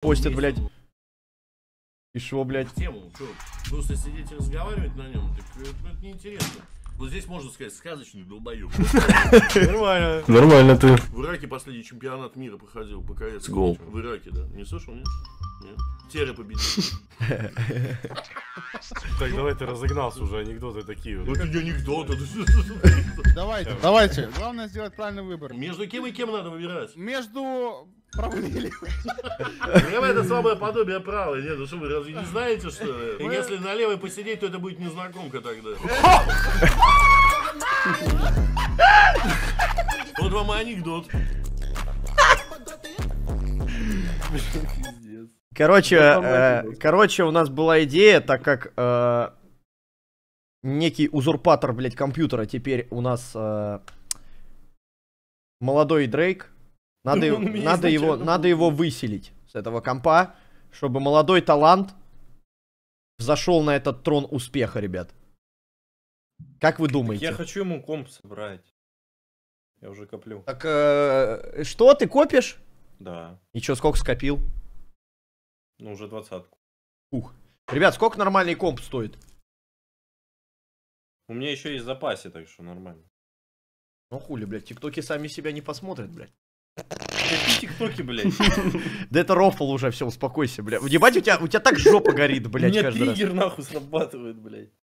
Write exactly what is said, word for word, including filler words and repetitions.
постят, блядь. И шо, блядь? Тему, что, просто сидеть и разговаривать на нем, так это, это неинтересно. Вот здесь можно сказать, сказочный долбоёб. Нормально. Нормально ты. В Ираке последний чемпионат мира проходил по корейскому. В Ираке, да. Не слышал, нет? Нет. Теря победил. Так, давай ты разогнался уже, анекдоты такие. Вот эти анекдоты. Давайте, давайте. Главное сделать правильный выбор. Между кем и кем надо выбирать? Между правым и левым. Лево это слабое подобие правой. Нет, ну что вы разве не знаете, что ли? Если на левой посидеть, то это будет незнакомка тогда. Вот вам и анекдот. Короче, э, короче, у нас была идея, так как э, некий узурпатор, блядь, компьютера теперь у нас э, молодой Дрейк. Надо, Ну, он надо, его, надо его выселить с этого компа, чтобы молодой талант взошел на этот трон успеха, ребят. Как вы думаете? Я хочу ему комп собрать. Я уже коплю. Так, э, что, ты копишь? Да. И чё, сколько скопил? Ну, уже двадцатку. Ух. Ребят, сколько нормальный комп стоит? У меня еще есть в запасе, так что нормально. Ну хули, блядь, тиктоки сами себя не посмотрят, блядь. Какие тиктоки, блядь? Да это рофл уже, все, успокойся, блядь. Ебать, у тебя, у тебя так жопа горит, блядь, У меня каждый раз. триггер нахуй срабатывает, блядь.